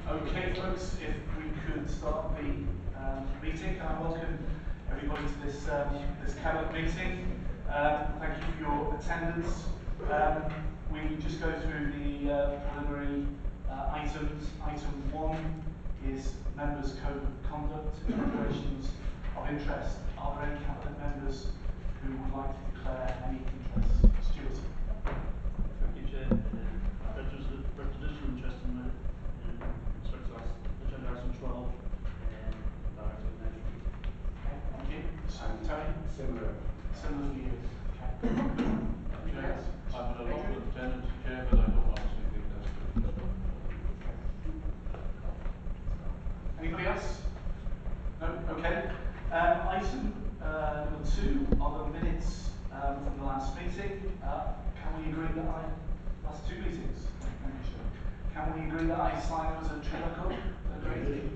Okay, folks, if we could start the meeting. Can I welcome everybody to this cabinet meeting. Thank you for your attendance. We just go through the preliminary items. Item 1 is members' code of conduct and declarations of interest. Are there any cabinet members who would like to declare any interests? Stuart. Thank you, Chair. Registered interest in the agenda item 12, director of measure. Okay, thank you. So, Tony? Similar. Similar for you. Okay. Yes, I'm an allotment tenant, Chair, but I don't honestly think that's good. Anybody else? No? Okay. Item number 2 are the minutes from the last meeting. Can we agree that last 2 meetings? Can we agree that I sign them as a trilical? Agreed?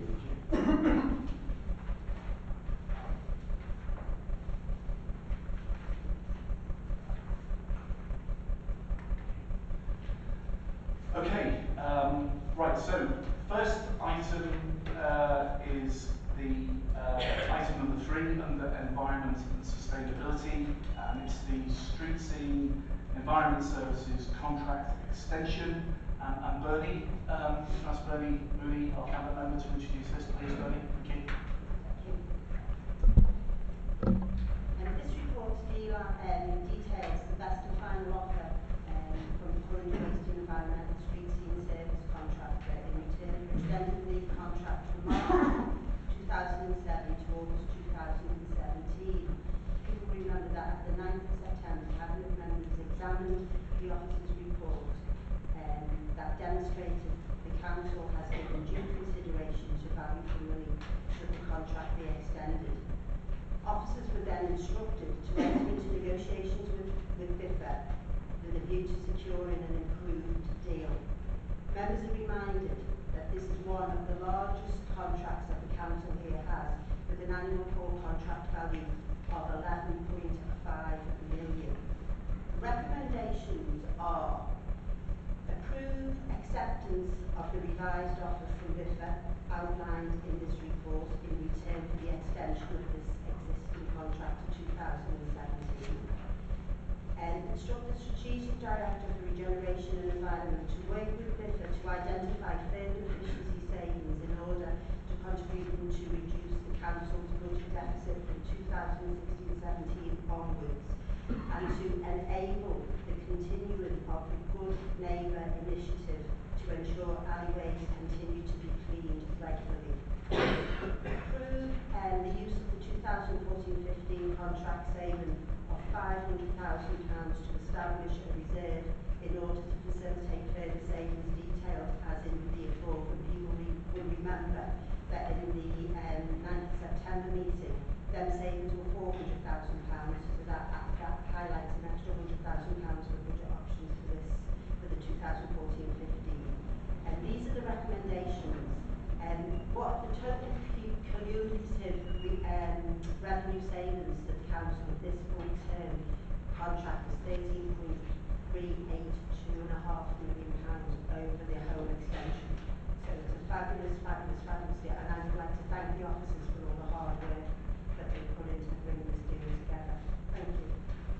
Okay, right, so first item is the item number 3 under environment and sustainability, and it's the Streetscene Environment Services contract extension. And Bernie, ask Bernie Mooney, our cabinet member, to introduce this, please, Bernie. Thank you. This report details the best and final offer from the current waste and environmental Streetscene service contractor in return for extending the contract from March 2007 to August 2017. People remember that at the 9th of September, cabinet members examined the officer's report that demonstrated the council has given due consideration to value for money should the contract be extended. Officers were then instructed to enter into negotiations with biffa with a view to securing an improved deal. Members are reminded that this is one of the largest contracts that the council here has, with an annual core contract value of 11.5 million. The recommendations are approve acceptance of the revised offer from biffa outlined in this report in return for the extension of this existing contract to 2017. And instruct the strategic director for regeneration and environment to work with biffa to identify further efficiency savings in order to contribute to reduce the council's budget deficit from 2016-17 onwards, and to enable the continuing of the Good Neighbour initiative to ensure alleyways continue to be cleaned regularly. Approve the use of the 2014-15 contract saving of £500,000 to establish a reserve in order to facilitate further savings detailed as in the above. And people will remember that in the 9th of September meeting, them savings were £400,000, so that highlights an extra £100,000 for budget options for the 2014-15. And these are the recommendations. What the total cumulative revenue savings to the council of this full term contract is £13.382.5 million over the whole extension. So it's a fabulous deal, and I would like to thank the officers for all the hard work that they put into bringing this deal together. Thank you.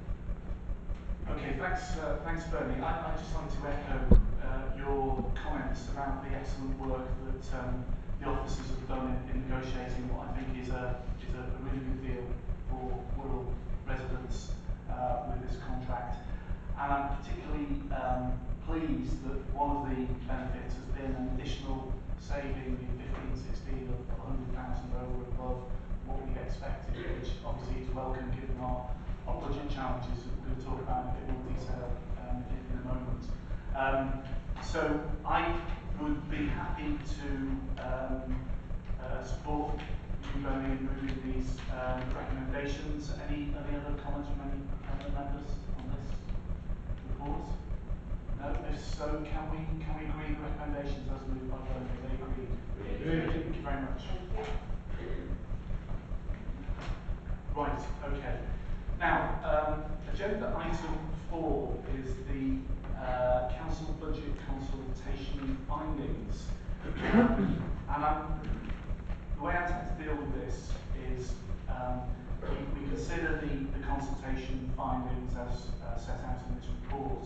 Okay, thanks Bernie. I'd just like to echo your comments about the excellent work that the officers have done in negotiating what I think is a really good deal for Wirral residents with this contract. And I'm particularly pleased that one of the benefits has been an additional saving in 15-16 of 100,000 over and above what we expected, which obviously is welcome given our budget challenges that we're going to talk about in a bit more detail in a moment. So I would be happy to support you going in moving these recommendations. Any other comments from any members on this report? No? If so, can we agree the recommendations as moved by Bernie? They agree. Thank you very much. Right, okay. Now, agenda item 4 is the council budget consultation findings. buildings. And the way I tend to deal with this is we consider the consultation findings as set out in this report.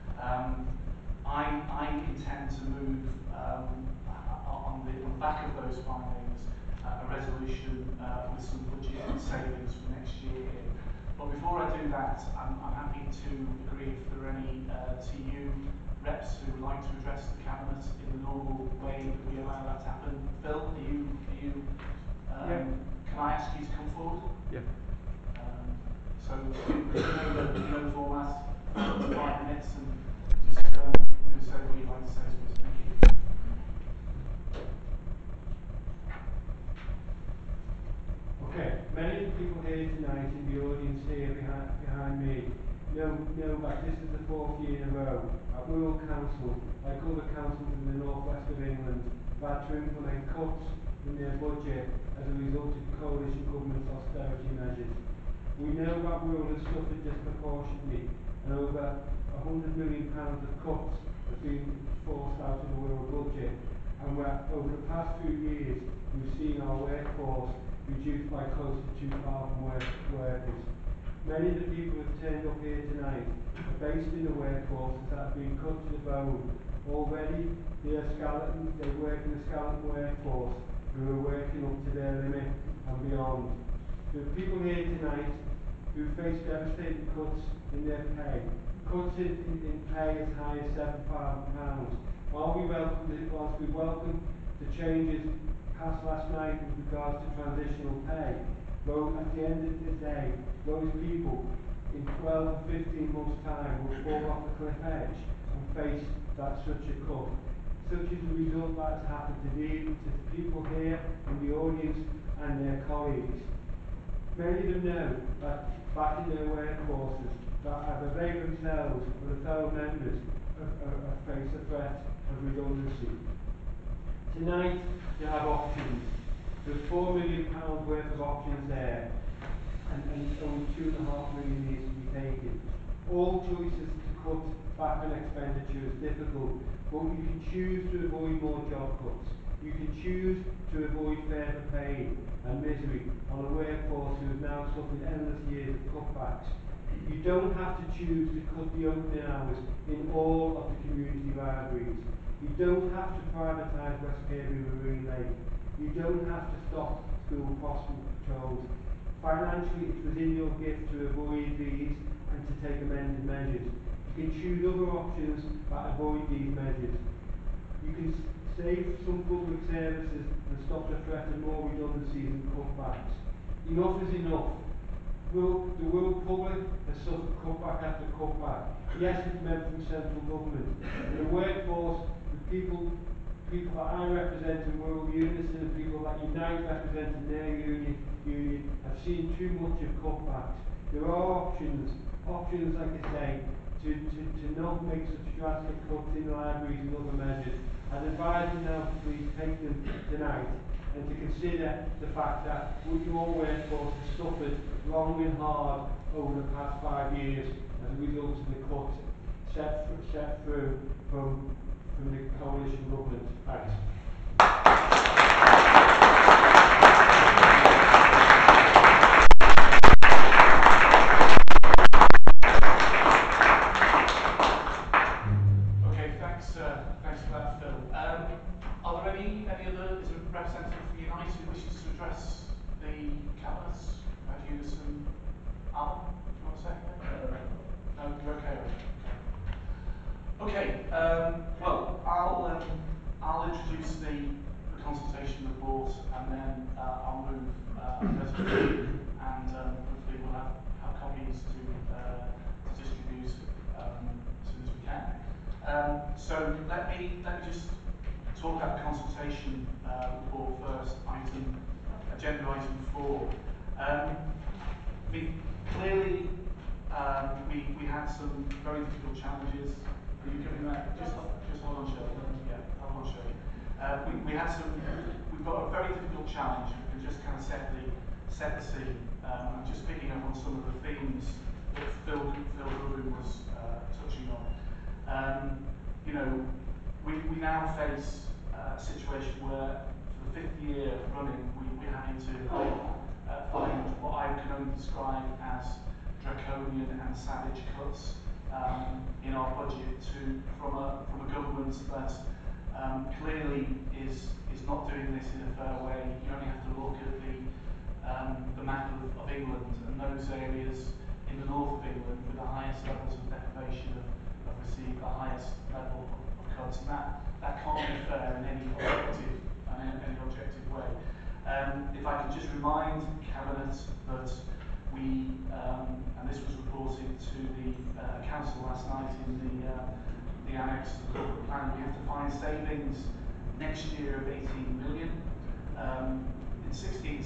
I intend to move on the back of those findings a resolution with some budget savings for next year. But before I do that, I'm happy to agree if there are any TU reps who would like to address the Cabinet in the normal way that we allow that to happen. Phil, are you Yeah. Can I ask you to come forward? Yeah. So you know the format, 5 minutes, and just say what you'd like to say to us. Thank you. Okay, many of the people here tonight in the audience here behind me know that this is the 4th year in a row at Wirral Council, like other councils in the northwest of England, have had to implement cuts in their budget as a result of coalition government's austerity measures. We know that Wirral has suffered disproportionately, and over £100 million of cuts have been forced out of the Wirral budget. And over the past few years, we've seen our workforce reduced by close to 2,000 workers. Many of the people who have turned up here tonight are based in the workforces that have been cut to the bone. Already, they work in the skeleton workforce who are working up to their limit and beyond. There are people here tonight who face devastating cuts in their pay, cuts in pay as high as £7,000. Whilst we welcome the changes passed last night with regards to transitional pay, well, at the end of the day, those people in 12 or 15 months' time will fall off the cliff edge and face such a cut. Such is the result that has happened to the people here in the audience and their colleagues. Many of them know that back in their workforces, that either they themselves or their fellow members face a threat of redundancy. Tonight, you have options. There's £4 million worth of options there, and only £2.5 million needs to be taken. All choices to cut back on expenditure is difficult, but you can choose to avoid more job cuts. You can choose to avoid further pain and misery on a workforce who has now suffered endless years of cutbacks. You don't have to choose to cut the opening hours in all of the community libraries. You don't have to privatise West Kirby Marine Lake. You don't have to stop school crossing patrols. Financially, it's within your gift to avoid these and to take amended measures. You can choose other options that avoid these measures. You can save some public services and stop the threat of more redundancies and cutbacks. Enough is enough. The Wirral public has suffered cutback after cutback. Yes, it's meant from central government. And the workforce, the people that I represent in Wirral Unison and people that Unite represent in their union have seen too much of cutbacks. There are options, like I say, to not make such drastic cuts in libraries and other measures. I'd advise you now to please take them tonight and to consider the fact that your workforce has suffered long and hard over the past 5 years as a result of the cuts set through from the coalition government. Thanks. Thanks for that, Phil. Are there any other, is there a representative for Unite who wishes to address the Cabinet? Unison? Alan, do you want to say anything? No, you're okay. Okay, well, I'll introduce the consultation report, and then I'll move a resolution, and hopefully we'll have copies to distribute as soon as we can. So let me just talk about the consultation report first. Agenda item 4. Clearly, we had some very difficult challenges. Are you giving that? Just hold on, Shirley. Yeah, hold on, Shirley. We've got a very difficult challenge. We can just kind of set the scene. I'm just picking up on some of the themes that Phil Rubin was touching on. We now face situation where for the 5th year running we're having to find what I can only describe as draconian and savage cuts in our budget from a government that clearly is not doing this in a fair way. You only have to look at the map of England, and those areas in the north of England with the highest levels of deprivation have received the highest level of cuts, and that can't be fair in any objective way. If I could just remind Cabinet that we, and this was reported to the Council last night in the annex to the corporate plan, we have to find savings next year of 18 million. In 16-17,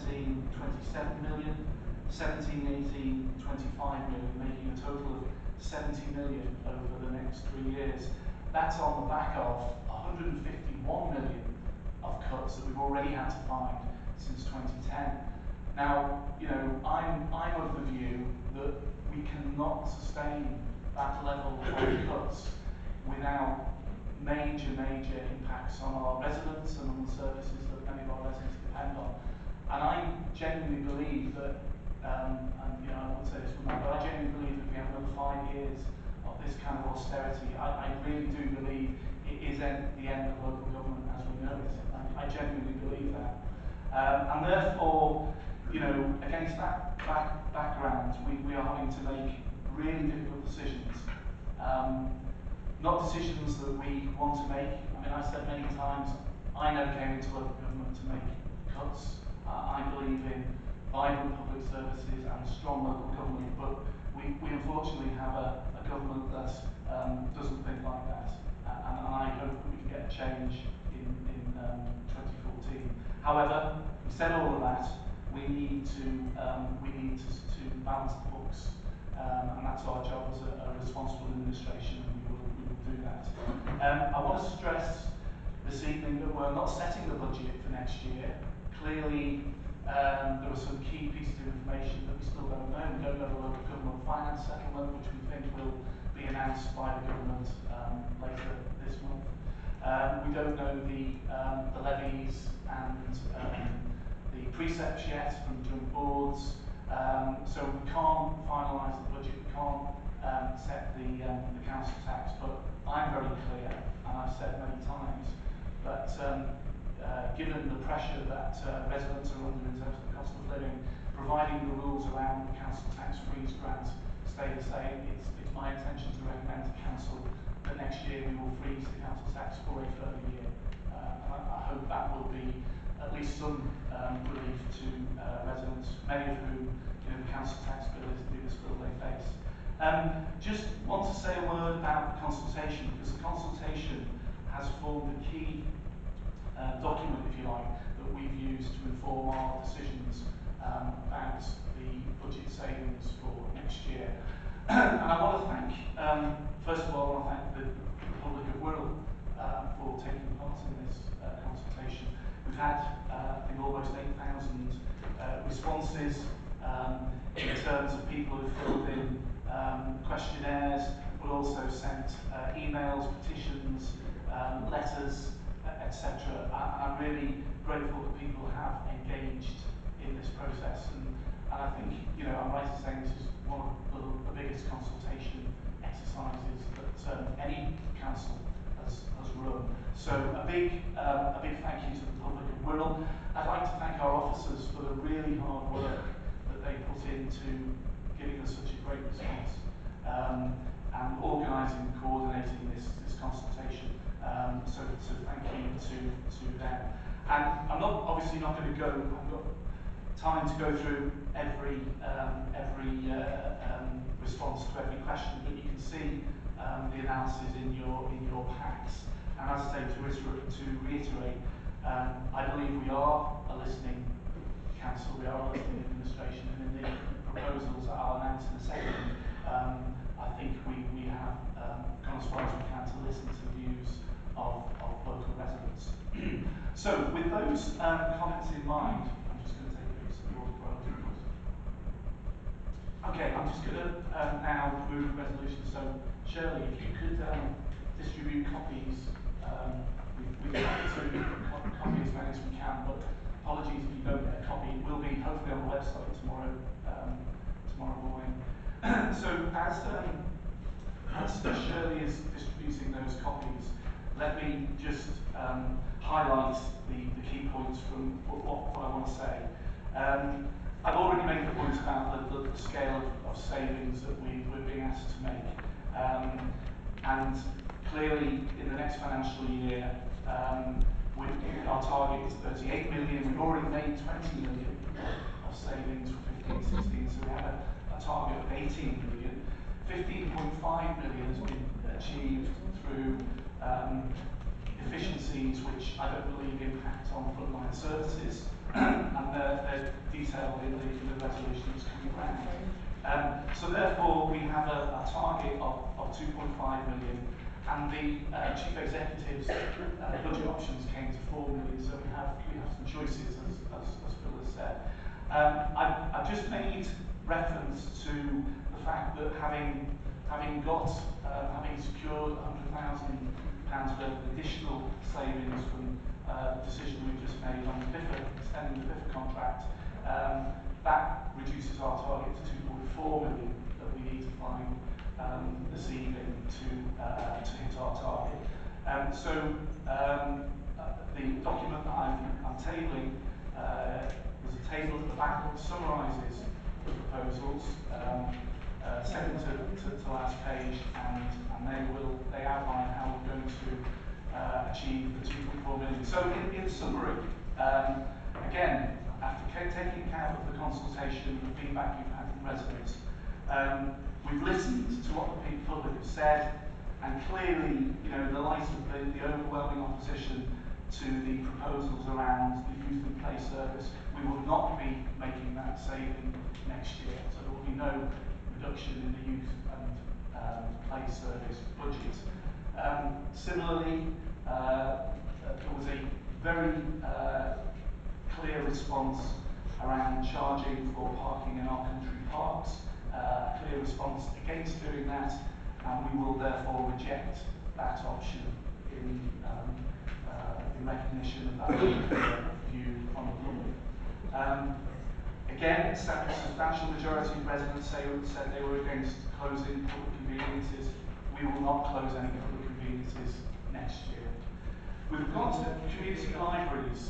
27 million. 17-18, 25 million, making a total of 70 million over the next 3 years. That's on the back of 151 million of cuts that we've already had to find since 2010. Now, you know, I'm of the view that we cannot sustain that level of cuts without major impacts on our residents and on the services that many of our residents depend on. And I genuinely believe that, and you know, I wouldn't say this would matter, but I genuinely believe that we have another 5 years of this kind of austerity. I really do believe it is the end of local government as we know it. I genuinely believe that. And therefore, you know, against that background, we are having to make really difficult decisions. Not decisions that we want to make. I mean, I've said many times, I never came into local government to make cuts. I believe in vibrant public services and strong local government, but we unfortunately have a government that doesn't think like that. And I hope that we can get a change in 2014. However, we said all of that, we need to balance the books, and that's our job as a responsible administration, and we will do that. I want to stress this evening that we're not setting the budget for next year. Clearly, there are some key pieces of information that we still don't know. We don't know the local government finance settlement, which we think will be announced by the government later this month. We don't know the levies and the precepts yet from joint boards, so we can't finalise the budget, we can't set the council tax, but I'm very clear, and I've said many times, that given the pressure that residents are under in terms of the cost of living, providing the rules around the council tax freeze grant stay the same, it's my intention to recommend to council that next year we will freeze the council tax for a further year. I hope that will be at least some relief to residents, many of whom, you know, the council tax bill is the biggest bill they face. Just want to say a word about the consultation, because the consultation has formed a key document, if you like, that we've used to inform our decisions about the budget savings for next year. And I want to thank, first of all, I want to thank the public of Wirral for taking part in this consultation. We've had, I think, almost 8,000 responses in terms of people who filled in questionnaires, but also sent emails, petitions, letters, etc. I'm really grateful that people have engaged in this process, and I think, you know, I'm right in saying this is one of the biggest consultation exercises that any council has run. So a big thank you to the public of Wirral. I'd like to thank our officers for the really hard work that they put into giving us such a great response and organising and coordinating this consultation. So thank you to them. And I'm obviously not going to go. I've got time to go through every response to every question, but you can see the analysis in your packs. And as I say, to reiterate, I believe we are a listening council, we are a listening administration, and in the proposals that I'll announce in a second, I think we have gone as far as we can to listen to the views of local residents. So, with those comments in mind, I'm just going to take a piece of your priorities. Okay, I'm just going to now move resolutions. So, Shirley, if you could distribute copies we've tried to copy as many as we can, but apologies if you don't get a copy. It will be hopefully on the website tomorrow morning. So as Shirley is distributing those copies, let me just highlight the key points from what I want to say. I've already made the point about the scale of savings that we're being asked to make. And clearly, in the next financial year, our target is 38 million. We've already made 20 million of savings for 15-16, so we have a target of 18 million. 15.5 million has been achieved through efficiencies which I don't believe impact on frontline services, and they're detailed in the resolutions coming around. So therefore, we have a target of 2.5 million, and the Chief Executive's budget options came to 4 million, so we have some choices, as Phil has said. I've just made reference to the fact that having secured £100,000 worth of additional savings from the decision we've just made on the biffa, extending the biffa contract, that reduces our target to 2.4 million that we need to find this evening to hit our target. The document that I'm tabling, there's a table at the back that summarises the proposals, second to last page, and they outline how we're going to achieve the 2.4 million. So in summary, again, after taking account of the consultation, the feedback we've had from residents, we've listened to what the public have said, and clearly, in the light of the overwhelming opposition to the proposals around the youth and play service, we will not be making that saving next year. So there will be no reduction in the youth and play service budget. Similarly, there was a very clear response around charging for parking in our country parks, a clear response against doing that, and we will therefore reject that option in recognition of that view from the public. Again, a substantial majority of residents said they were against closing public conveniences. We will not close any public conveniences next year. With regard to community libraries,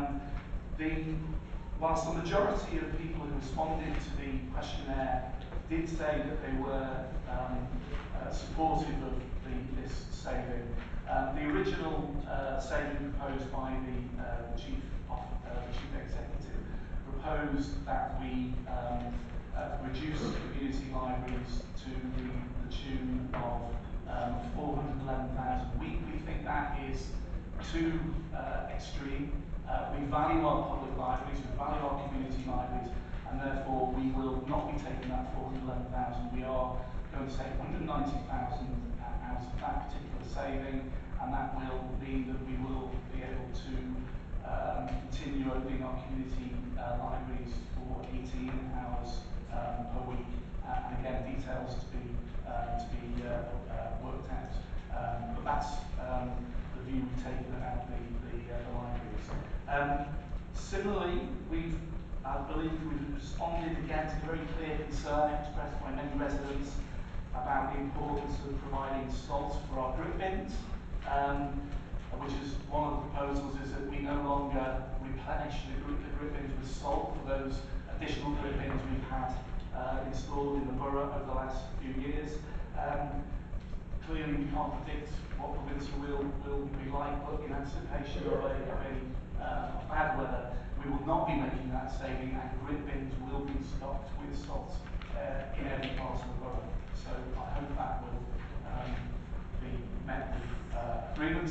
whilst the majority of people who responded to the questionnaire did say that they were supportive of this saving, the original saving proposed by the Chief Executive proposed that we reduce community libraries to the tune of 411,000. We think that is too extreme. We value our public libraries, we value our community libraries, and therefore we will not be taking that 411,000. We are going to take 190,000 out of that particular saving, and that will mean that we will be able to continue opening our community libraries for 18 hours per week, and again, details to be worked out. But that's the view we've taken about the libraries. Similarly, I believe we've responded again to a very clear concern expressed by many residents about the importance of providing salt for our drip bins, which is one of the proposals is that we no longer replenish the drip bins with salt for those additional drip bins we've had installed in the borough over the last few years. Clearly we can't predict what the winter will be like, but in anticipation of bad weather, we will not be making that saving, and drip bins will be stocked with salt in every part of the borough. So I hope that will be met with agreement.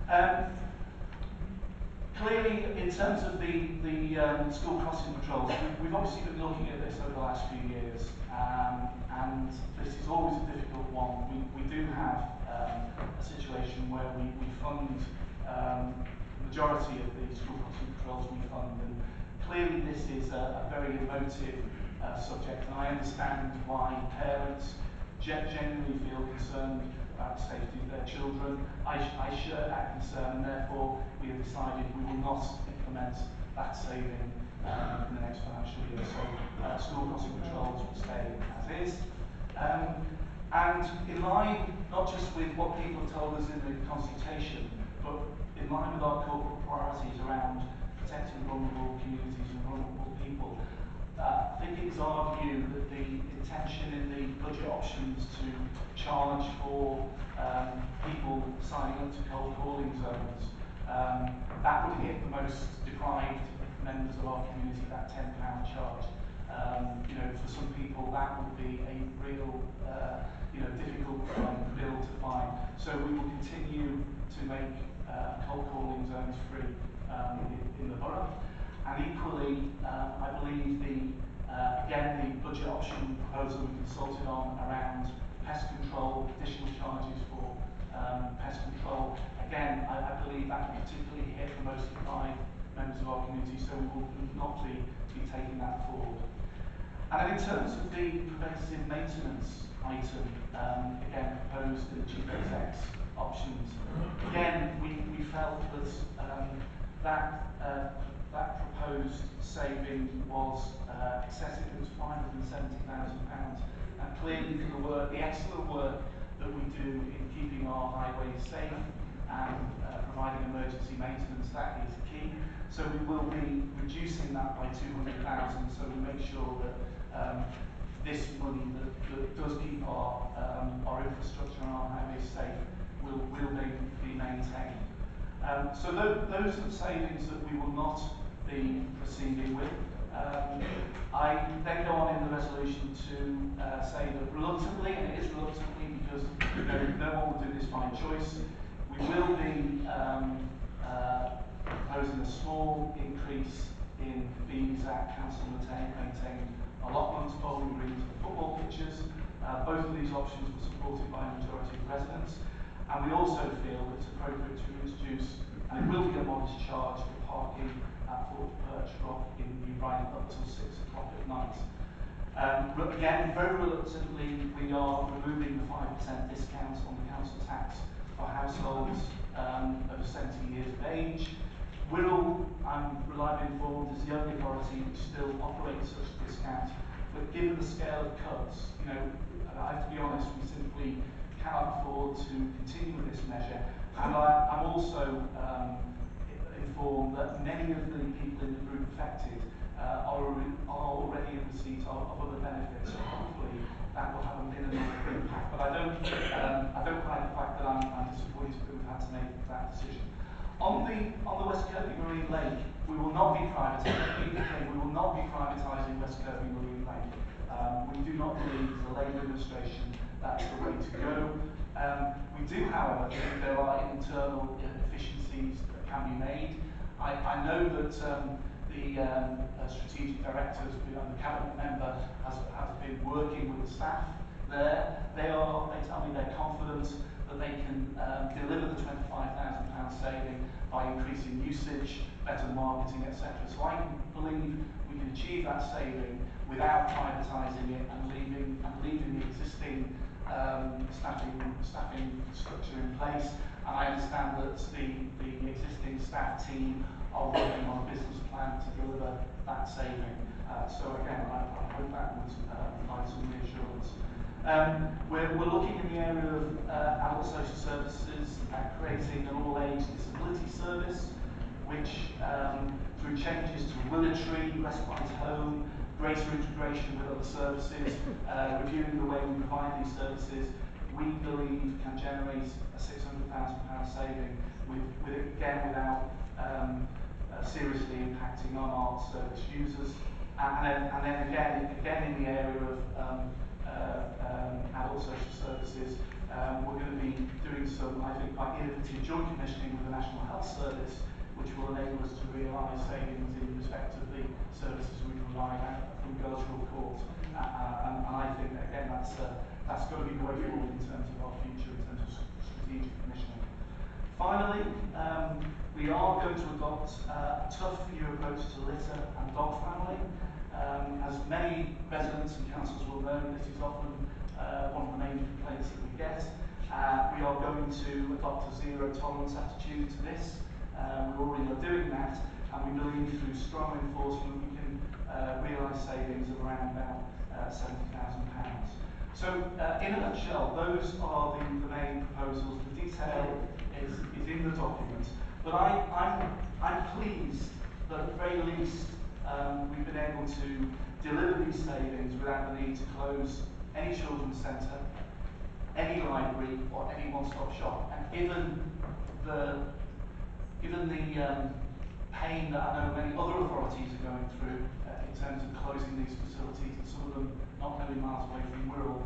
Clearly, in terms of the school crossing patrols, we've obviously been looking at this over the last few years, and this is always a difficult one. We do have a situation where we fund the majority of the school crossing patrols we fund, and clearly this is a very emotive subject, and I understand why parents genuinely feel concerned about the safety of their children. I share that concern, and therefore we have decided we will not implement that saving in the next financial year. So school crossing patrols will stay as is. And in line, not just with what people told us in the consultation, but in line with our corporate priorities around protecting vulnerable communities and vulnerable people, I think it's our view that the intention in the budget options to charge for people signing up to cold calling zones, that would hit the most deprived members of our community, that £10 charge. You know, for some people that would be a real difficult bill to find. So we will continue to make cold calling zones free in the borough. And equally, I believe again the budget option proposal we consulted on around pest control, additional charges for pest control. Again, I believe that will particularly hit the most deprived members of our community, so we will not be taking that forward. And then in terms of the preventative maintenance item, again proposed in the Chief Exec's options, again we felt that that proposed saving was excessive. It was £570,000, and clearly for the excellent work that we do in keeping our highways safe and providing emergency maintenance, that is key. So we will be reducing that by 200,000. So we make sure that this money that does keep our infrastructure and our highways safe will be maintained. So those are the savings that we will not be proceeding with. I then go on in the resolution to say that reluctantly, and it is reluctantly because no one will do this by choice, we will be proposing a small increase in fees at council maintained allotments, bowling greens and football pitches. Both of these options were supported by a majority of residents, and we also feel it's appropriate to introduce, and it will be a modest charge for parking at Fort Perch Rock in New Brighton up till 6 o'clock at night. Again, very reluctantly, we are removing the 5% discount on the council tax for households over 70 years of age. Wirral, I'm reliably informed, is the only authority which still operates such a discount, but given the scale of cuts, I have to be honest, we simply cannot afford to continue with this measure. And I'm also informed that many of the people in the group affected are already in receipt of other benefits, so hopefully that will have a minimal impact. But I don't hide the fact that I'm disappointed that we've had to make that decision. On the West Kirby Marine Lake, we will not be privatising. We will not be privatising West Kirby Marine Lake. We do not believe as a Labour administration that's the way to go. We do, however, think there are internal efficiencies that can be made. I know that the strategic directors and the cabinet member has been working with the staff there. They tell me they're confident that they can deliver the £25,000 saving by increasing usage, better marketing, etc. So I believe we can achieve that saving without privatising it and leaving the existing staffing structure in place. And I understand that the existing staff team are working on a business plan to deliver that saving. So again, I hope that would provide some reassurance. We're looking in the area of adult social services at creating an all-age disability service, which through changes to military, respite home, greater integration with other services, reviewing the way we provide these services, we believe can generate a £600,000 saving without seriously impacting on our service users. And then again in the area of adult social services, we're going to be doing some, I think, quite innovative joint commissioning with the National Health Service, which will enable us to realise savings in respect of the services we provide from Girlshill Court. And I think that, again, that's going to be the way forward in terms of our future, in terms of strategic commissioning. Finally, we are going to adopt a tough new approach to litter and dog family. As many residents and councils will know, this is often one of the main complaints that we get. We are going to adopt a zero tolerance attitude to this. We already are doing that, and we believe through strong enforcement we can realise savings of around about £70,000. So, in a nutshell, those are the main proposals. The detail is in the document, but I'm pleased that at the very least we've been able to deliver these savings without the need to close any children's centre, any library, or any one-stop shop. And given the pain that I know many other authorities are going through in terms of closing these facilities, and some of them not million miles away from Wirral,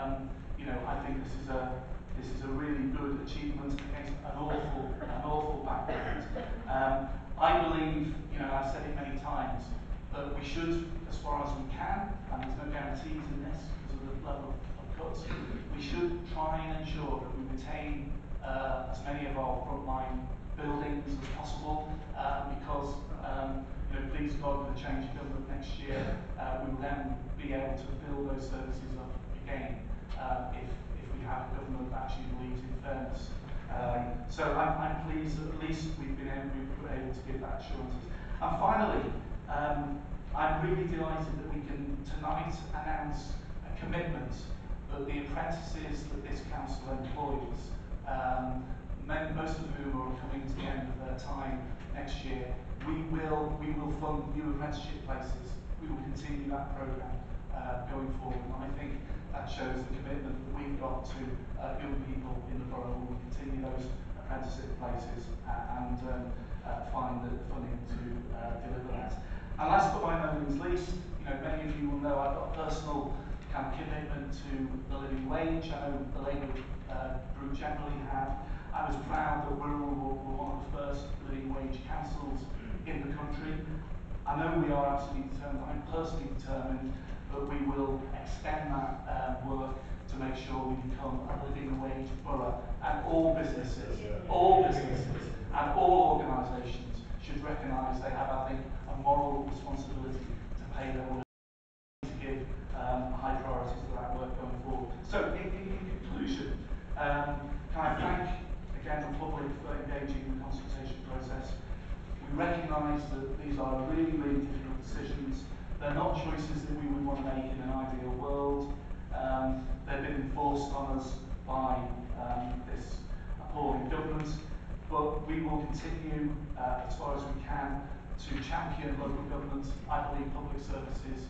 I think this is a really good achievement against an awful background. I believe, I've said it many times, that we should, as far as we can, and there's no guarantees in this because of the level of cuts, we should try and ensure that we retain as many of our frontline buildings as possible, because please God, with the change of government next year, we will then be able to build those services up again if we have a government that actually believes in fairness. So I'm pleased that at least we've been able to give that assurances. And finally, I'm really delighted that we can tonight announce a commitment that the apprentices that this council employs, most of whom are coming to the end of their time next year, we will fund new apprenticeship places. We will continue that programme going forward, and I think that shows the commitment that we've got to young people in the borough. We will continue those apprenticeship places and find the funding to deliver that. And last but by no means least, many of you will know I've got a personal kind of commitment to the living wage. I know the Labour group generally have. I was proud that Wirral were one of the first living wage councils in the country. I know we are absolutely determined, I'm personally determined, that we will extend that work to make sure we become a living wage borough, and all businesses and all organisations should recognise they have, I think, a moral responsibility to pay their workers, to give high priority to that work going forward. So, in conclusion, can I thank again the public for engaging in the consultation process. We recognise that these are really, really difficult decisions. They're not choices that we would want to make in an ideal world. They've been enforced on us by this appalling government, but we will continue as far as we can to champion local government. I believe public services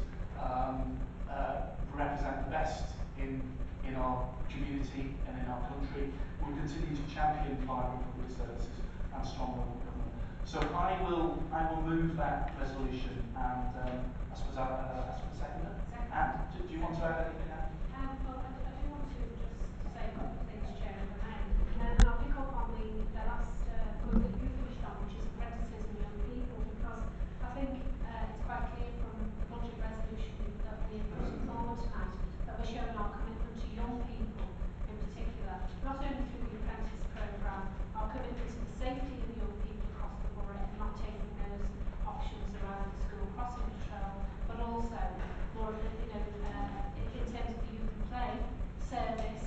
represent the best in our community and in our country. We'll continue to champion vibrant public services and strong local government. So I will move that resolution, and I suppose I'll ask for a seconder. And do you want to add anything? Well, I do want to just say a couple of things, Chair, if I may. I'll pick up on the last point that you finished on, which is apprentices and young people, because I think it's quite clear from the budget resolution that we're putting forward tonight that we're showing our commitment to young people in particular, not only through the apprentice programme, our commitment to the safety of young people across the borough and not taking those options around the school crossing patrol, but also more of the, in terms of the youth and play service,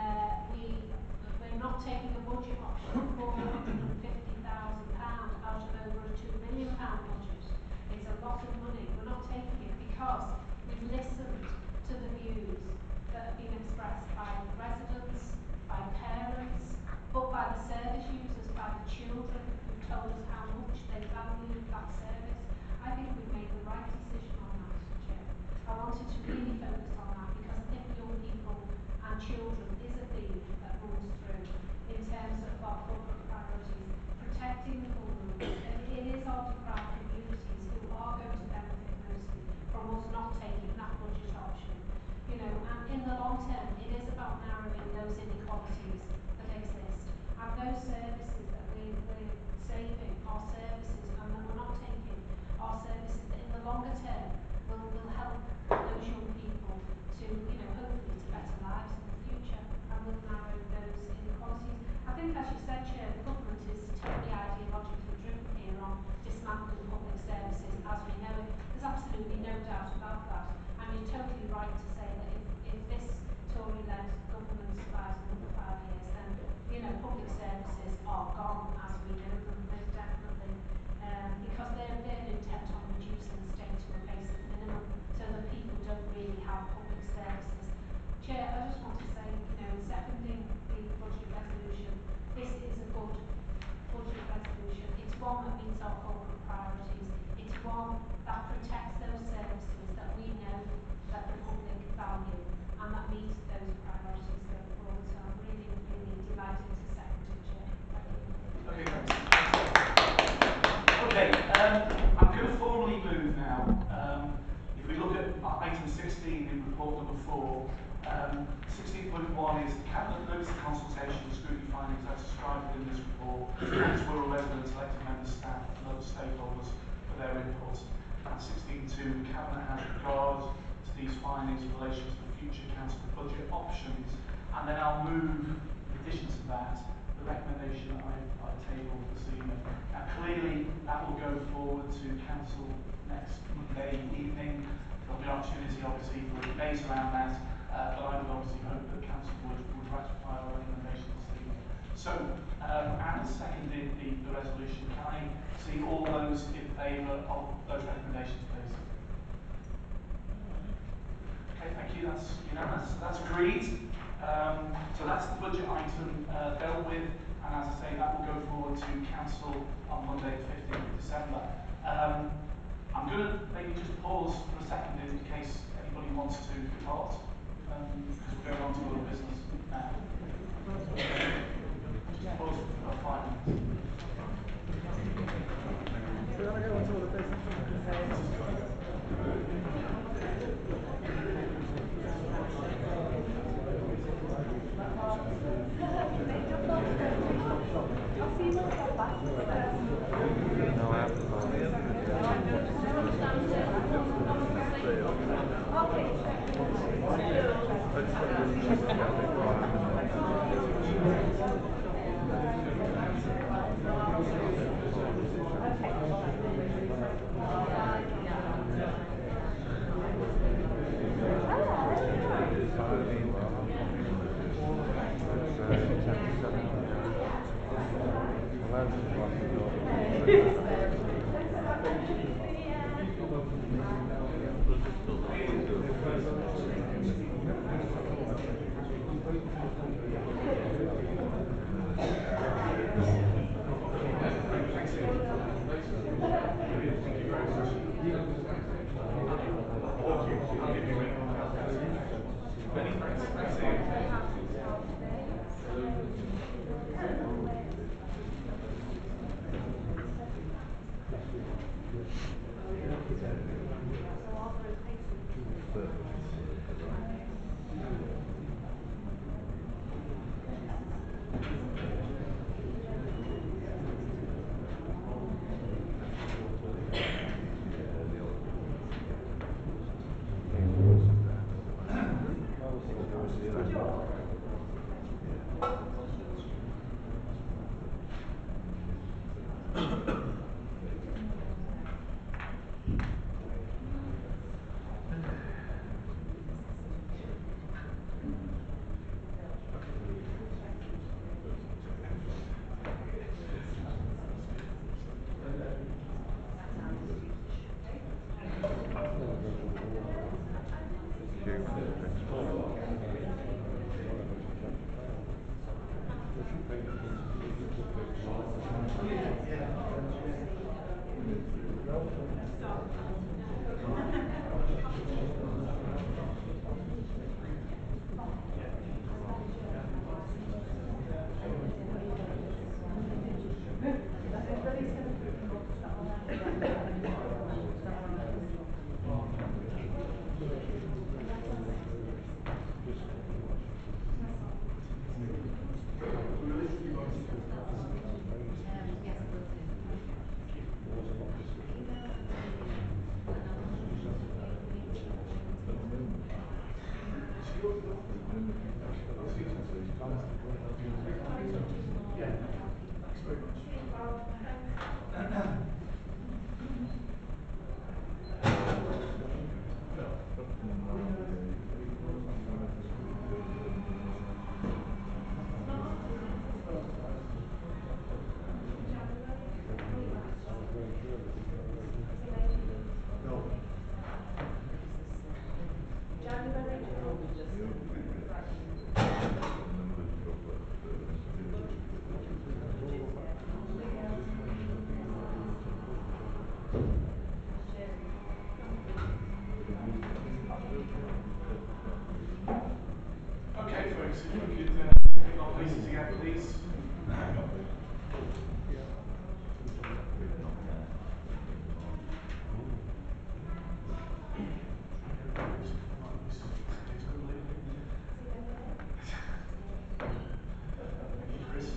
we're not taking a budget option of £450,000 out of over a £2 million budget. It's a lot of money. We're not taking it because we've listened to the views that have been expressed by the residents, by parents, but by the service users, by the children who told us how much they valued that service. I think we've made the right decision on that, Chair. I wanted to really focus on that because I think young people and children is a theme that runs through in terms of our corporate priorities, protecting the vulnerable. It is our deprived communities who are going to benefit mostly from us not taking that budget option. And in the long term, it is about narrowing those inequalities that exist. And those services that we're saving are services, and that we're not taking are services that in the longer term will help those young people to, hopefully to better lives in the future, and will narrow those inequalities. I think, as you said, Chair, the government is totally ideologically driven here on dismantling public services as we know it. There's absolutely no doubt about that. And you're totally right to say that if this Tory-led government survives another 5 years, you know, public services are gone as we know them, most definitely, because they're intent on reducing the state to a basic minimum so that people don't really have public services. Chair, I just want to say, you know, seconding the budget resolution, this is a good budget resolution. It's one that meets our corporate priorities. It's one that protects those services that we know that the public value and that meets those priorities going forward. So I'm really, really delighted to second it, Chair. Thank you. Okay, thanks. Okay, I'm going to formally move now. If we look at item 16 in report number 4, 16.1 is Cabinet notes the consultation and scrutiny findings as described in this report, as Wirral residents, elected members, staff and other stakeholders for their input. And 16.2, the Cabinet has regard to these findings in relation to the future council budget options. And then I'll move, in addition to that, the recommendation that I've tabled this evening. Now clearly that will go forward to council next Monday evening. There'll be an opportunity obviously for a debate around that, but I would obviously hope that council would ratify our recommendation this evening. So, Anne has seconded the resolution. Can I see all those in favour of those recommendations, please? Okay, thank you. That's unanimous. That's agreed. So that's the budget item dealt with, and as I say, that will go forward to council on Monday, the 15th of December. I'm going to maybe just pause for a second in case anybody wants to depart, because we're going on to other business now. Just pause for 5 minutes. We're going to go on to other business. Okay, folks, if we could take our places again, please. Thank you, Chris.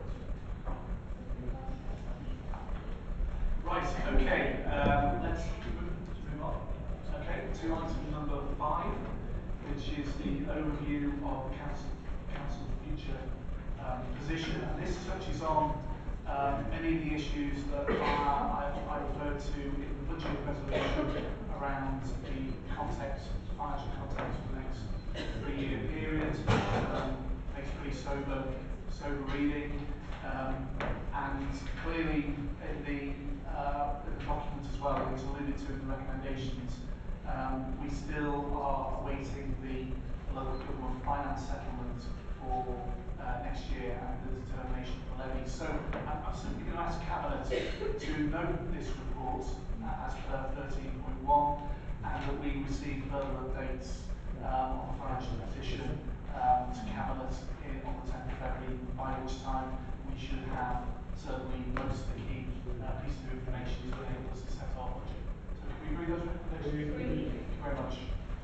Right, okay, let's move on. Okay, to item number 5, which is the overview of the council's future position. And this touches on many of the issues that I referred to in the budget resolution around the context, financial context for the next 3-year period. Makes pretty sober reading. And clearly in the document as well, it's alluded to in the recommendations, we still are awaiting the local government finance settlement for next year and the determination for levies. So I'm simply going to ask Cabinet to note this report as per 13.1 and that we receive further updates on the financial position to Cabinet on the 10th of February, by which time we should have certainly most of the key pieces of information to enable us to set our budget. So can we agree those recommendations? Thank you very much.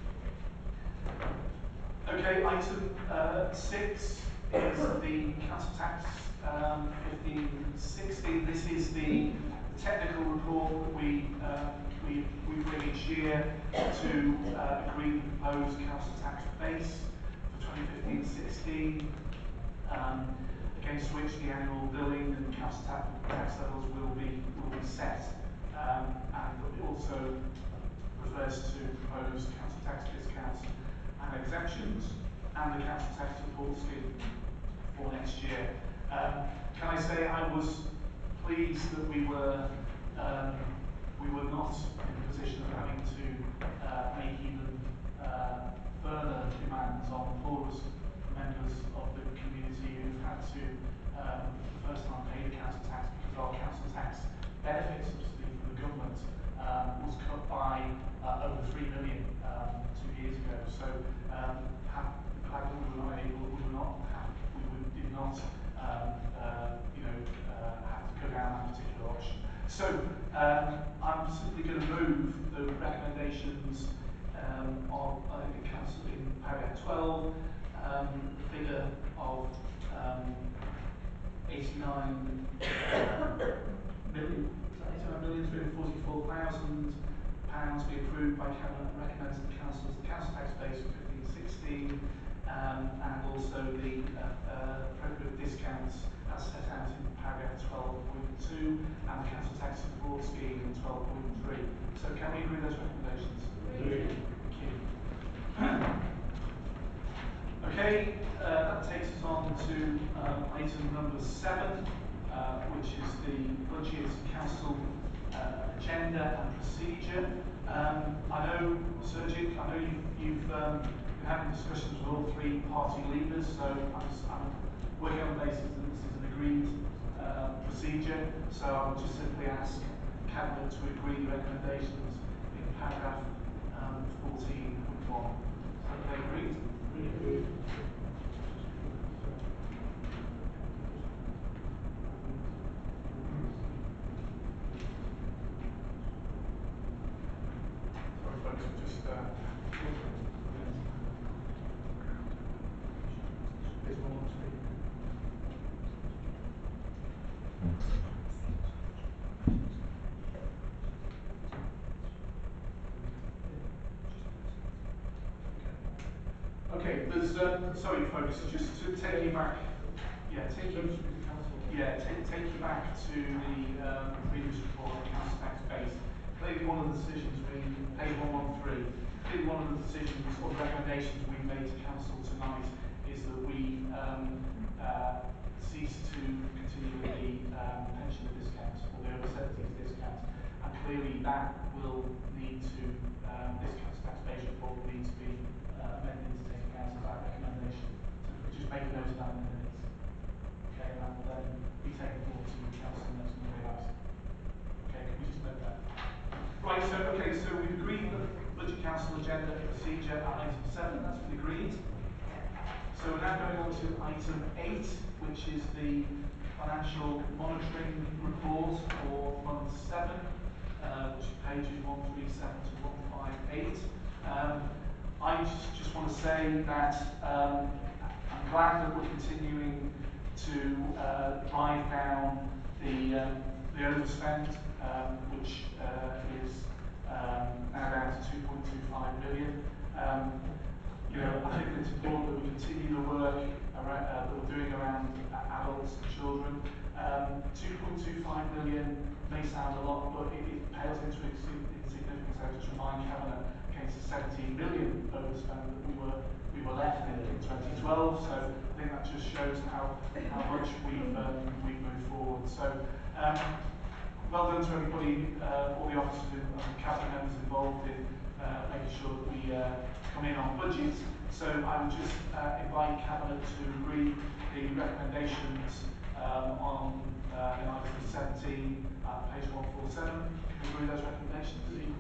Okay, item 6 is the council tax 15/16. This is the technical report that we bring each year to agree the proposed council tax base for 2015-16, against which the annual billing and council tax levels will be set, and it also refers to proposed council tax discounts and exemptions and the council tax support scheme for next year. Can I say I was pleased that we were not in a position of having to make even further demands on poorest members of the community who've had to for the first time pay the council tax because our council tax benefit subsidy from the government was cut by over 3 million 2 years ago. So glad that we did not have to go down that particular option. So I'm simply going to move the recommendations of the council in paragraph 12, the figure of 89 million, £89,344,000 be approved by Cabinet and recommends to the council as the council tax base for 15/16, and also the appropriate discounts as set out in paragraph 12.2 and the council tax support scheme in 12.3. So can we agree those recommendations? Thank you. Okay, that takes us on to item number 7, which is the budget council agenda and procedure. I know, Sergio, I know you've been having discussions with all 3 party leaders, so I'm working on the basis that this is an agreed procedure. So I would just simply ask Cabinet to agree the recommendations in paragraph 14.1. So they agreed? Agreed. Sorry folks, we're just there's one more to speak. Okay, there's sorry folks, just to take you back, take you back to the previous report on council tax base. Clearly one of the decisions page 113, clearly one of the decisions or recommendations we made to council tonight is that we cease to continue with the pensioner discounts or the over 70s discounts, and clearly that will need to, this council tax base report will need to be amended to take account of that recommendation. So just make a note of that in the minutes. Okay, and that will then be taken forward to council next Monday night. Okay, can we just note that? Right, so, okay, so we've agreed the Budget Council agenda procedure at item 7, that's been agreed. So we're now going on to item 8, which is the financial monitoring report for Fund 7, which is pages 137 to 158. I just want to say that I'm glad that we're continuing to drive down the overspend, which is now down to 2.25 million. You know, I think it's important that we continue the work around, that we're doing around adults and children. 2.25 million may sound a lot, but it pales into insignificance. I just remind Cabinet against the 17 million overspend that we were left in 2012. So I think that just shows how much we've moved forward. So well done to everybody, all the officers and cabinet members involved in making sure that we come in on budget. So I would just invite Cabinet to agree the recommendations on in item 17 at page 147. Can we agree those recommendations?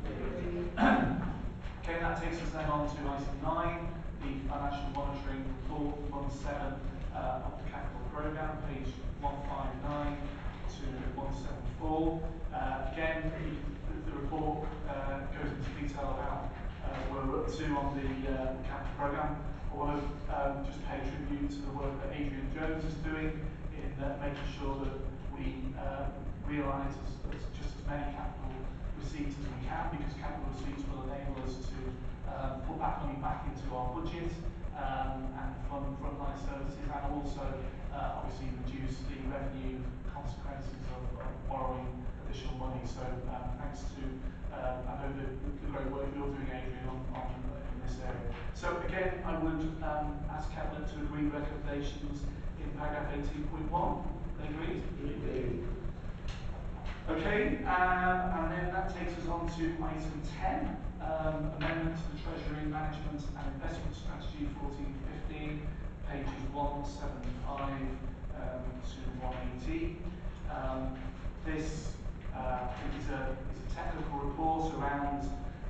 Okay, that takes us then on to item 9, the financial monitoring report, Fund 7 of the capital programme, page 159 to 174. Again, the report goes into detail about where we're up to on the capital programme. I want to just pay tribute to the work that Adrian Jones is doing in making sure that we realise just as many capital receipts as we can, because capital receipts will enable us to put that money back into our budget and fund frontline services, and also obviously reduce the revenue consequences of borrowing additional money. So thanks to I know the great work you're doing, Adrian, in this area. So again, I would ask Cabinet to agree recommendations in paragraph 18.1. They agreed? Agreed. Okay, and then that takes us on to item 10, amendment to the Treasury Management and Investment Strategy 14-15, pages 175 to 180. This is a technical report around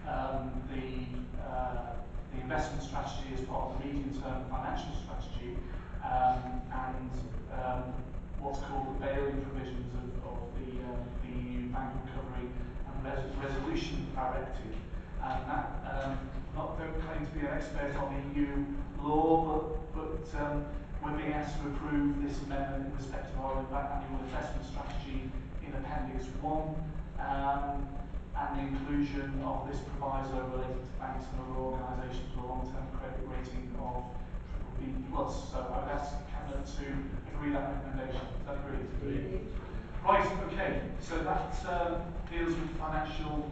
the investment strategy as part of the medium-term financial strategy and what's called the bailing provisions of the EU Bank Recovery and Resolution Directive. And that, don't claim to be an expert on EU law, but we're being asked to approve this amendment in respect of our annual investment strategy in Appendix 1, and the inclusion of this proviso related to banks and other organisations with a long-term credit rating of BBB+. So I would ask Cabinet to agree that recommendation. Is that agreed? Right, okay. So that deals with financial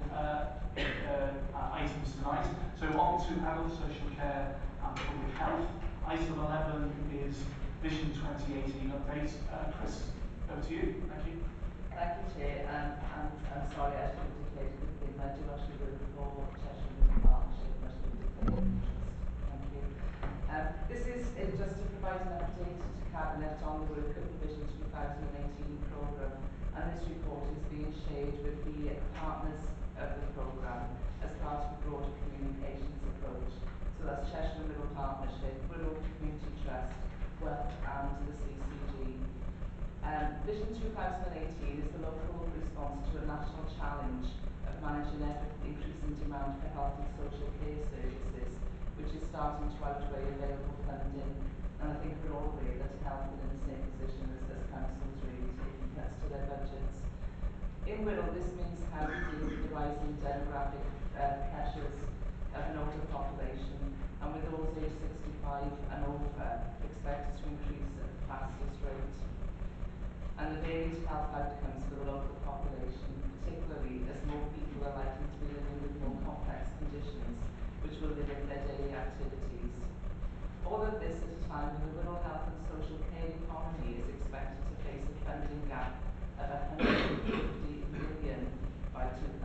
items tonight. So on to adult social care and public health. Item 11 is Vision 2018 update. Chris, over to you. Thank you. Thank you, Chair, and I'm sorry I should have declared it with him. I do actually work for Cheshire Women Partnership, I should have declared interest. Thank you. This is just to provide an update to Cabinet on the work of the Vision 2018 programme, and this report is being shared with the partners of the programme as part of a broader communications approach. So that's Cheshire Women Partnership, Wirral Community Trust, WEP and the CCG. Vision 2018 is the local response to a national challenge of managing ever-increasing demand for health and social care services, which is starting to outweigh available funding. And I think we're all aware that health is in the same position as councils really taking cuts to their budgets. In Wirral, this means how we deal with the rising demographic pressures of an older population, and with those aged 65 and over expected to increase at the fastest rate. And the varied health outcomes for the local population, particularly as more people are likely to be living with more complex conditions, which will limit their daily activities. All of this at a time when the Wirral health and social care economy is expected to face a funding gap of 150 million by 2018.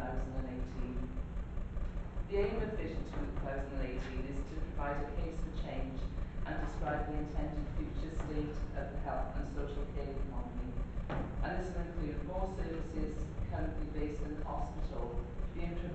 The aim of Vision 2018 is to provide a case for change and describe the intended future state of the health and social care economy. And this will include more services currently based in the hospital being provided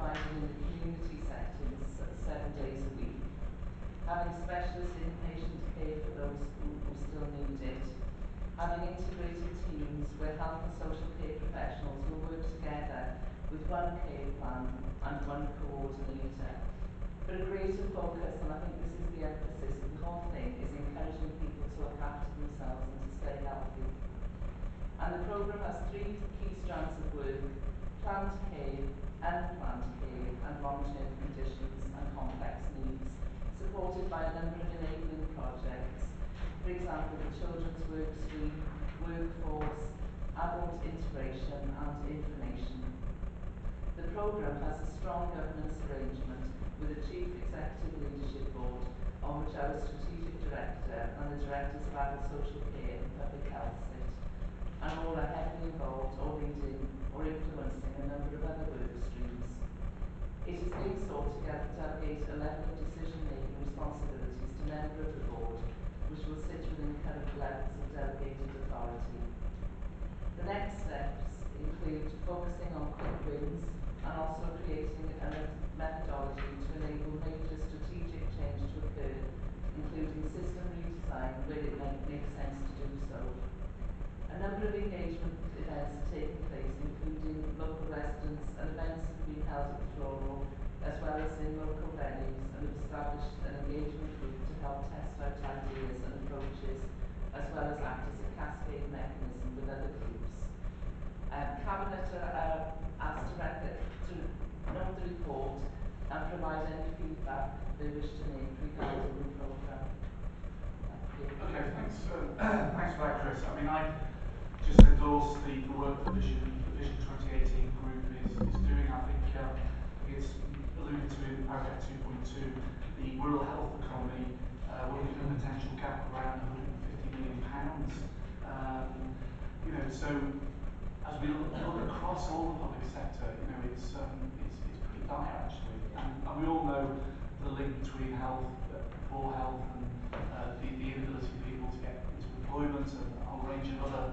providing in the community settings 7 days a week, having specialist inpatient care for those who still need it, having integrated teams where health and social care professionals will work together with one care plan and one coordinator. But a greater focus, and I think this is the emphasis of the whole thing, is encouraging people to look after themselves and to stay healthy. And the programme has 3 key strands of work: planned care, unplanned care, and long-term conditions and complex needs, supported by a number of enabling projects. For example, the Children's Work Stream, Workforce, Adult Integration and Information. The programme has a strong governance arrangement with a Chief Executive Leadership Board on which our Strategic Director and the Directors of Adult Social Care and Public Health sit, and all are heavily involved or leading or influencing a number of other work streams. It is being sought together to delegate a level of decision-making responsibilities to member of the board, which will sit within current levels of delegated authority. The next steps include focusing on quick wins and also creating a methodology to enable major strategic change to occur, including system redesign where it makes sense to do so. A number of engagement events are taking place, including local residents, and events have been held at the Floral, as well as in local venues, and have established an engagement group to help test out ideas and approaches, as well as act as a cascade mechanism with other groups. Cabinet are asked to note the report and provide any feedback they wish to make regarding the programme. Okay, thanks for that, Chris. I mean, I just endorse the work the Vision 2018 group is doing. I think it's alluded to in paragraph 2.2. The rural health economy will give a potential gap of around £150 million. So as we look across all the public sector, it's pretty dire actually, and we all know the link between health, poor health, and the inability of people to get into employment and a whole range of other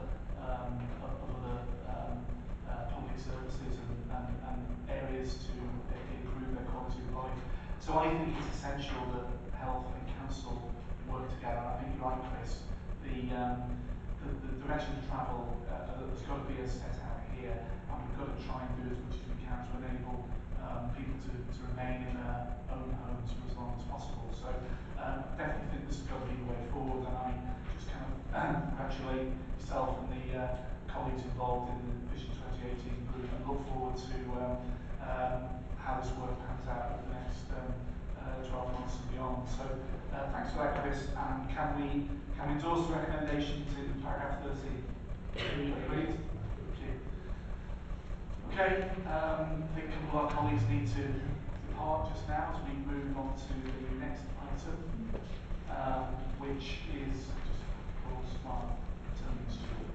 public services and areas to improve their quality of life. So I think it's essential that health and council work together. I think you're right, Chris. The direction of travel has got to be as set out here, and we've got to try and do as much as we can to enable people to remain in their own homes for as long as possible. So I definitely think this has got to be the way forward, and I just kind of congratulate yourself and the colleagues involved in the Vision 2018 group, and look forward to how this work pans out over the next 12 months and beyond. So thanks for that, Chris, and can we endorse the recommendations in paragraph 13? Agreed? Thank you. Okay, I think a couple of our colleagues need to depart just now as we move on to the next item, which is just for smart returning student.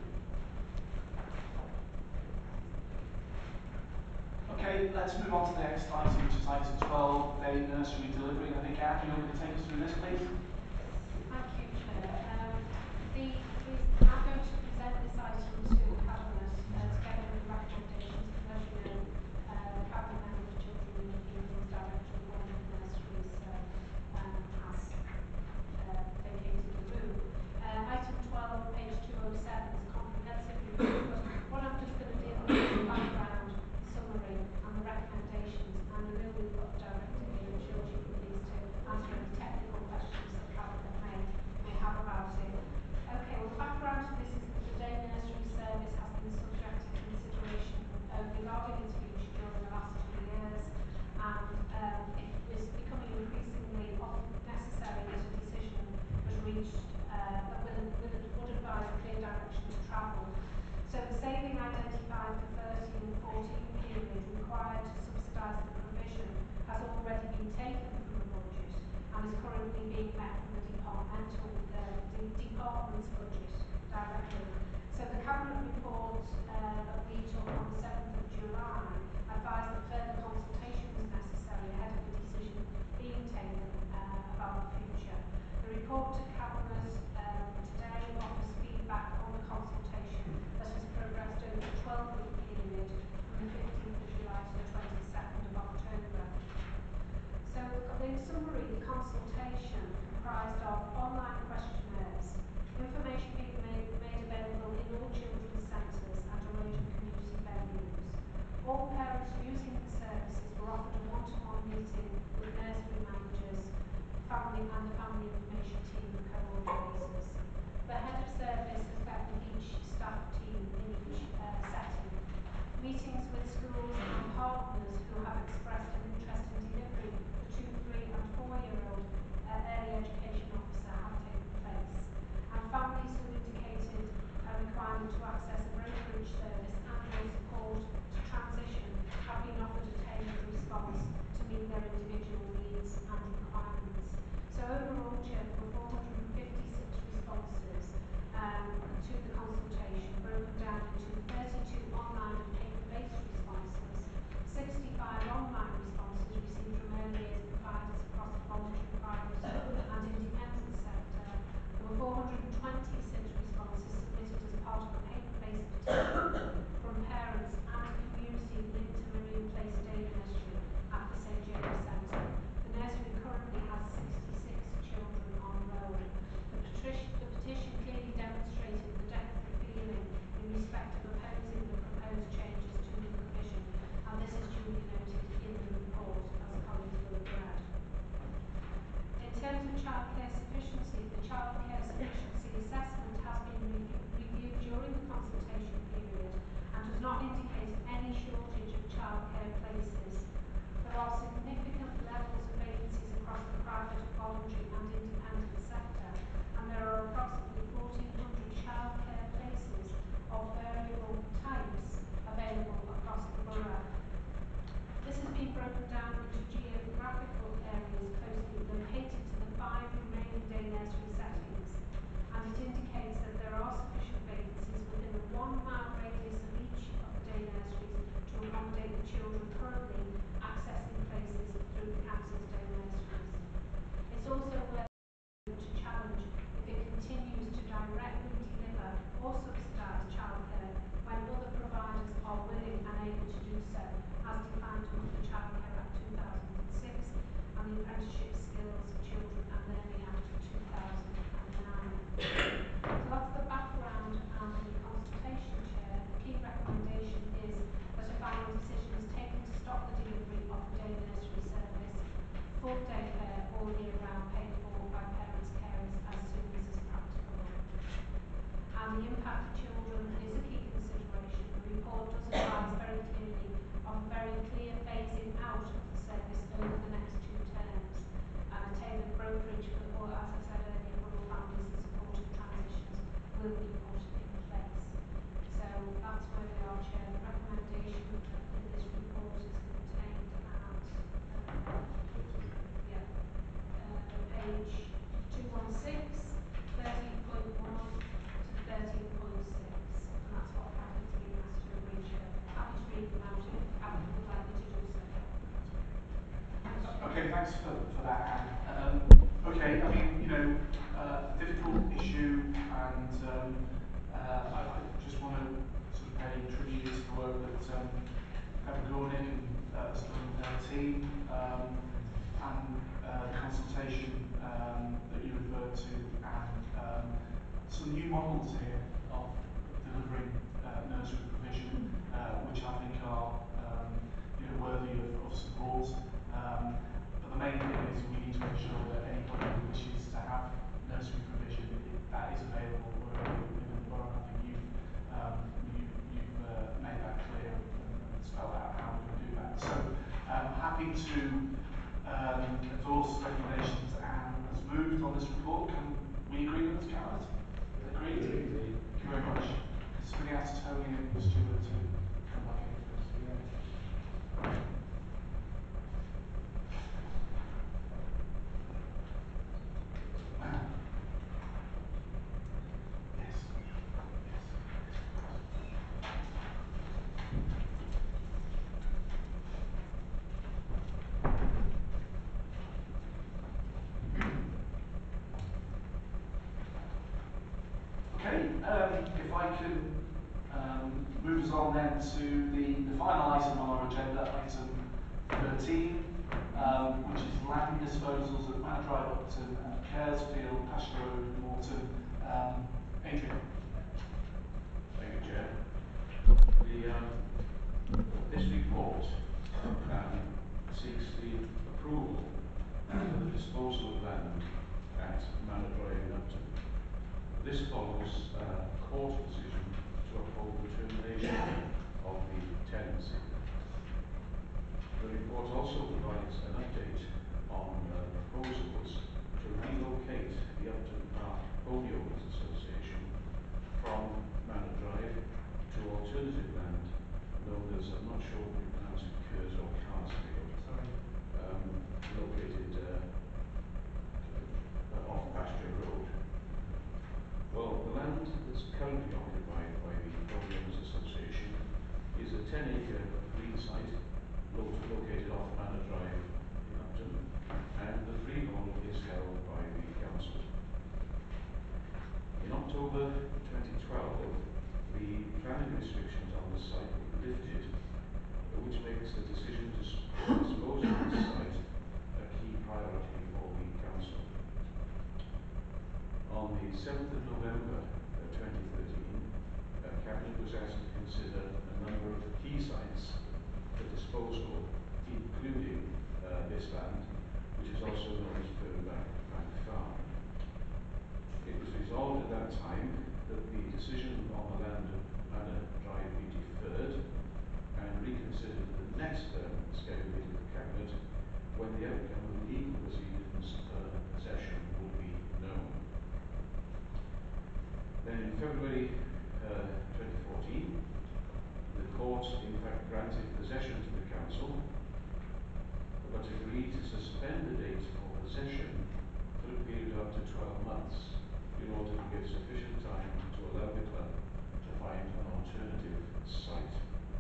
Okay, let's move on to the next item, which is item 12, day nursery delivery. I think Anne, you're going to take us through this, please. Thank you, Chair. I'm going to present this item to Cabinet together with the recommendations. As you know, Cabinet Member for Children and Youth Director of one of the nurseries has vacated the room. Item 12, page 207 is a comprehensive review, but what I'm just going to deal with is the background summary and the recommendations, and I know we've got a director here, I'm sure she can please to answer any technical questions that Cabinet may their individual needs and requirements. So overall, Chair, there were 456 responses to the consultation, broken down into 32 online and paper-based responses, 65 online responses received from early years providers across the voluntary, private and independent sector. There were 426 responses submitted as part of a paper-based petition from parents and community linked to Marine Place Day Nursery at the St James Centre. The nursery currently has 66 children on roll. The petition clearly demonstrated the depth of feeling in respect of opposing the proposed changes to the provision, and this is duly noted in the report, as colleagues will have read. In terms of childcare sufficiency, the childcare sufficiency assessment has been reviewed during the consultation period and does not indicate any shortage of childcare places. There are significant levels of vacancies across the private, voluntary and independent sector, and there are approximately 1,400 childcare places of variable types available across the borough. This has been broken down into geographical areas closely located to the 5 remaining day nursery settings, and it indicates that there are sufficient vacancies within a 1-mile radius of each of the day nurseries to accommodate the children currently accessing places through the council's day nurseries. It's also worth to challenge if it continues to directly deliver or subsidise childcare when other providers are willing and able to do so, as defined under the Childcare Act 2006 and the Apprenticeship Skills Children and Learning Act 2009. So that's the background and the consultation, Chair. The key recommendation is that a final decision is taken to stop the delivery of the day nursery service, full day care all year round, paid for by parents' carers as soon as is practicable. And the impact of children is a key consideration. The report does advise very clearly of a very clear phasing out of the service over the next 2 terms, and a tailored brokerage for all, as I said earlier, for all families and supported transitions will be put in place. So that's where we are, Chair. The recommendation in this report is contained at page 216, 13.1 to 13.6, and that's what Appendix being asked to read, Chair. Happy to read them out if Appendix would like me to do so. Okay, thanks for that, Anne. Okay, I mean, you know, difficult issue, and I just want to sort of pay tribute to the work that Emma Gornick has done with her team, and the consultation that you referred to, and some new models here of delivering nursery provision, which I think are you know, worthy of support. But the main thing is we need to ensure that anybody who wishes to have nursery provision, that is available wherever you live in the borough. I think you've made that clear and spelled out how we're going to do that. So happy to endorse the recommendations Anne has moved on this report. Can we agree with this, Gareth? Agreed? Thank you very much. Can somebody ask Tony and Stuart to come back in first? Okay, if I can move us on then to the final item on our agenda, item 13, which is land disposals at Manor Drive, Upton, Caresfield, Pasture Road, Morton. Adrian. Thank you, Chair. This report seeks the approval for the disposal of land at Manor Drive in Upton. This follows a court decision to uphold the termination of the tenancy. The report also provides an update on proposals to relocate the Upton Park Home Owners Association from Manor Drive to alternative land known as, I'm not sure if you pronounce it, Kers or Carsfield. Sorry. when the outcome of the legal proceedings for possession would be known. Then in February 2014, the court in fact granted possession to the council, but agreed to suspend the date for possession for a period of up to 12 months in order to give sufficient time to allow the club to find an alternative site.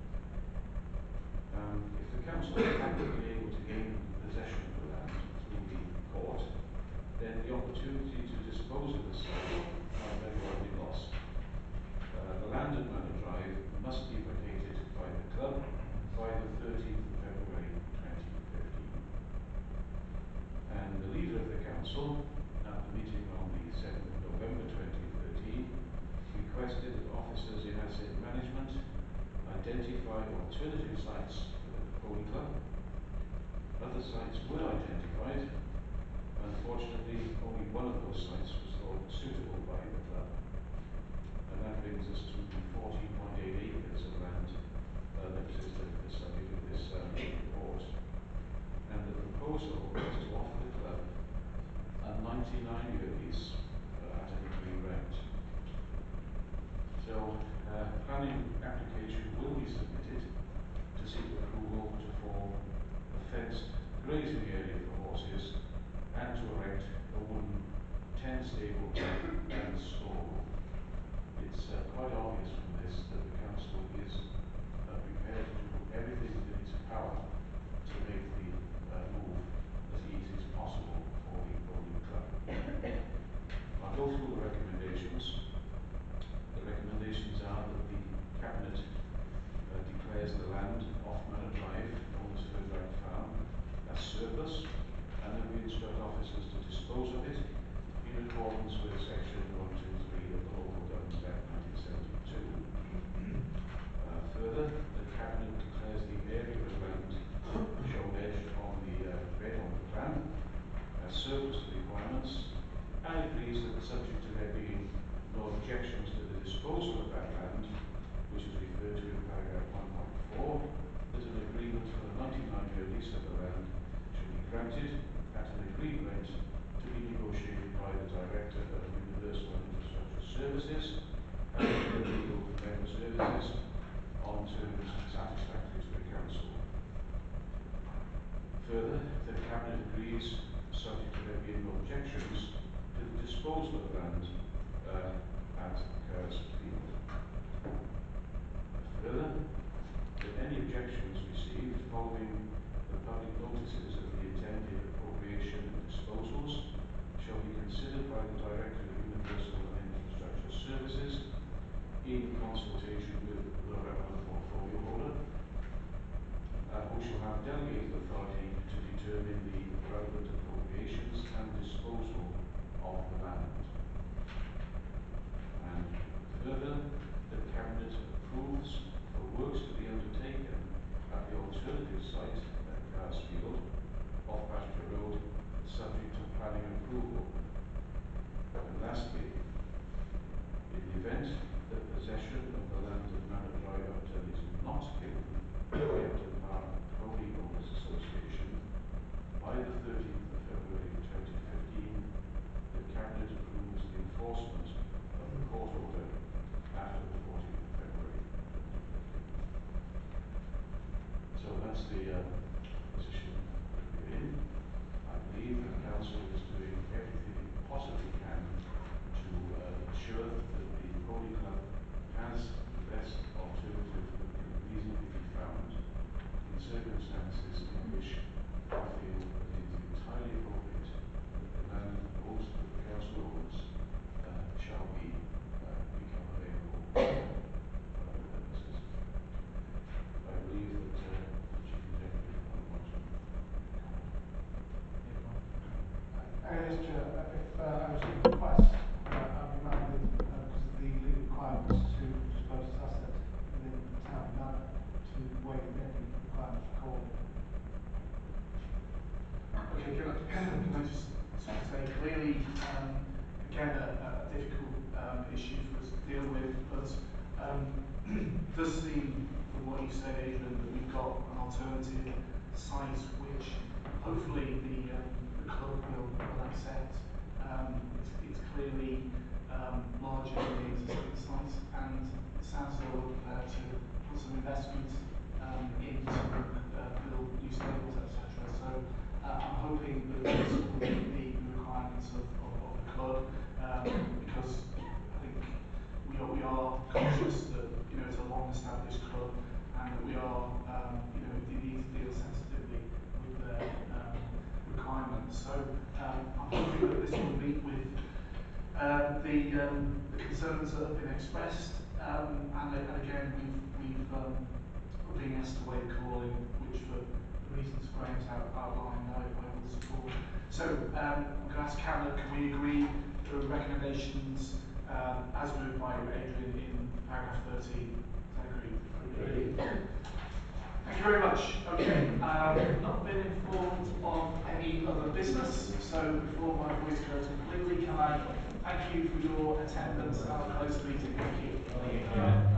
If the council had been able to gain possession of the land through the court, then the opportunity to dispose of the site might very well be lost. The land at Manor Drive must be vacated by the club by the 13th of February 2015. And the leader of the council, at the meeting on the 2nd of November 2013, requested that officers in asset management identify alternative sites for the Pony Club. Other sites were identified. Unfortunately, only one of those sites was thought suitable by the club. And that brings us to the 14.8 acres of land that existed at the subject of this report. And the proposal was to offer the club a 99-year lease at an agreed rent. So, planning application will be submitted to seek approval to form a fenced grazing area for horses and to erect a wooden 10-stable and stall. It's quite obvious from this that the council is prepared to do everything in its power to make the move as easy as possible for the Pony Club. I'll go through the recommendations. The recommendations are that the Cabinet declares the land off Manor Drive, known as Wirral Farm, as surplus, and that we instruct officers to dispose of it in accordance with Section 123 of the Local Government Act 1972. Further, the Cabinet declares the area of land shown edged on the red on the plan as surplus to requirements, and agrees that subject to there being no objections to the disposal of that land, which is referred to in paragraph 1.4, that an agreement for a 99-year lease of the land should be granted at an agreed rent to be negotiated by the Director of Universal Infrastructure Services and the Legal Member Services on terms satisfactory to the Council. Further, the Cabinet agrees, subject to there being no objections, to the disposal of land at Kerrs Field. Further, that any objections received following the public notices of the intended appropriation and disposals shall be considered by the Director of Universal and Infrastructure Services in consultation with the relevant portfolio holder, who shall have delegated authority to determine the relevant appropriations and disposal of the land. And further, the Cabinet approves for works to be undertaken at the alternative site at Kerrs Field, off Pasture Road, subject to planning approval. And lastly, in the event that possession of the land at Manor Drive Upton is not given to the Upton Park Pony Owners Association by the 13th of February 2015, the Cabinet approves the enforcement of the court order after the 14th of February 2015. So that's the position we're in. I believe that the Council is doing everything it possibly can to ensure that the Pony Club has the best alternative that can reasonably be found in circumstances in which I feel that it is entirely appropriate that the land owed to the Council owners shall become available for other purposes. I believe that the Chief Executive might want to Yes, Chair. If I was to request, I'll be minded because of the legal requirements to dispose of assets within the town manor to waive any requirements for calling. Okay, can I just say clearly, again, a difficult issue for us to deal with, but it does seem from what you said, Adrian, that we've got an alternative site which hopefully the club will accept. It's clearly larger than the existing site, and it sounds as though we're prepared to put some investment in to build new stables, etc. So I'm hoping that this will meet the requirements of the club, because I think we are conscious that it's a long-established club, and that we are we need to deal sensitively with their requirements. So I'm hoping that this will meet with the concerns that have been expressed, and again we're being asked to waive calling, which for the reasons Graham's outlined I will support. So I'm going to ask Cabinet, can we agree to the recommendations as moved by Adrian in paragraph 13? Is that agreed? Thank you very much. Okay, I've not been informed of any other business, so before my voice goes completely, can I thank you for your attendance and I'll close the meeting. Thank you.